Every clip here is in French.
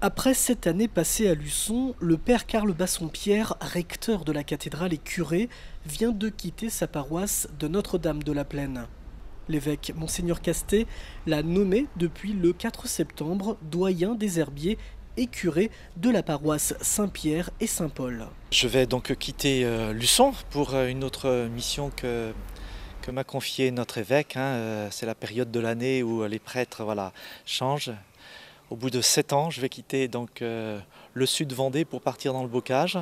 Après 7 années passées à Luçon, le père Carl Bassompierre, recteur de la cathédrale et curé, vient de quitter sa paroisse de Notre-Dame de la Plaine. L'évêque Monseigneur Castet l'a nommé depuis le 4 septembre doyen des herbiers et curé de la paroisse Saint-Pierre et Saint-Paul. Je vais donc quitter Luçon pour une autre mission que m'a confiée notre évêque. C'est la période de l'année où les prêtres changent. Au bout de 7 ans, je vais quitter donc le sud Vendée pour partir dans le bocage.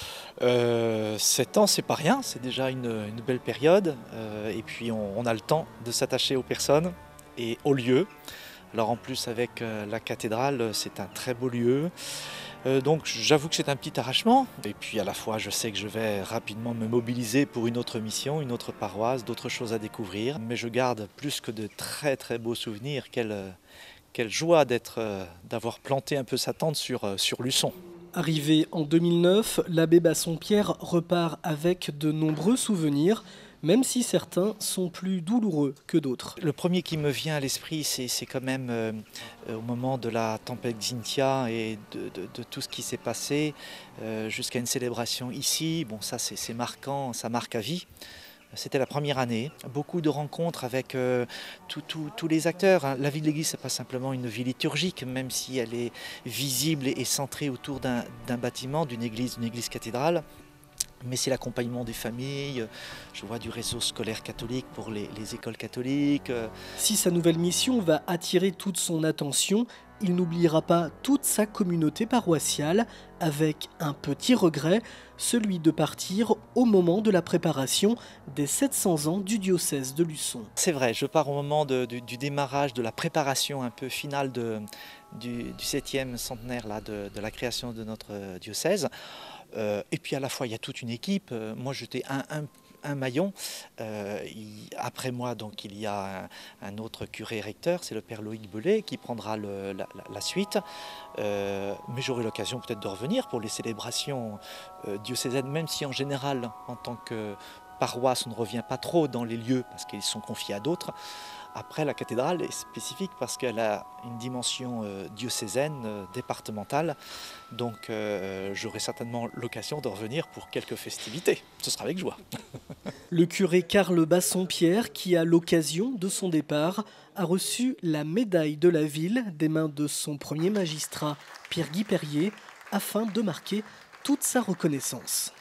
7 ans, c'est pas rien, c'est déjà une belle période. Et puis on a le temps de s'attacher aux personnes et aux lieux. Alors en plus avec la cathédrale, c'est un très beau lieu. Donc j'avoue que c'est un petit arrachement. Et puis à la fois, je sais que je vais rapidement me mobiliser pour une autre mission, une autre paroisse, d'autres choses à découvrir. Mais je garde plus que de très très beaux souvenirs. Quelle joie d'avoir planté un peu sa tente sur Luçon. Arrivé en 2009, l'abbé Bassompierre repart avec de nombreux souvenirs, même si certains sont plus douloureux que d'autres. Le premier qui me vient à l'esprit, c'est quand même au moment de la tempête Xynthia et de tout ce qui s'est passé, jusqu'à une célébration ici. Bon, ça c'est marquant, ça marque à vie. C'était la première année, beaucoup de rencontres avec tous les acteurs. La vie de l'église, ce n'est pas simplement une vie liturgique, même si elle est visible et centrée autour d'un bâtiment, d'une église cathédrale. Mais c'est l'accompagnement des familles, je vois du réseau scolaire catholique pour les écoles catholiques. Si sa nouvelle mission va attirer toute son attention, il n'oubliera pas toute sa communauté paroissiale, avec un petit regret, celui de partir au moment de la préparation des 700 ans du diocèse de Luçon. C'est vrai, je pars au moment du démarrage, de la préparation un peu finale du 7e centenaire de la création de notre diocèse. Et puis à la fois, il y a toute une équipe. Moi, j'étais un maillon. Après moi, donc, il y a un autre curé recteur, c'est le père Loïc Belay, qui prendra la suite. Mais j'aurai l'occasion peut-être de revenir pour les célébrations diocésaines, même si en général, en tant que paroisse, on ne revient pas trop dans les lieux parce qu'ils sont confiés à d'autres. Après, la cathédrale est spécifique parce qu'elle a une dimension diocésaine, départementale. Donc j'aurai certainement l'occasion de revenir pour quelques festivités. Ce sera avec joie. Le curé Carl Bassompierre, qui à l'occasion de son départ, a reçu la médaille de la ville des mains de son premier magistrat, Pierre-Guy Perrier, afin de marquer toute sa reconnaissance.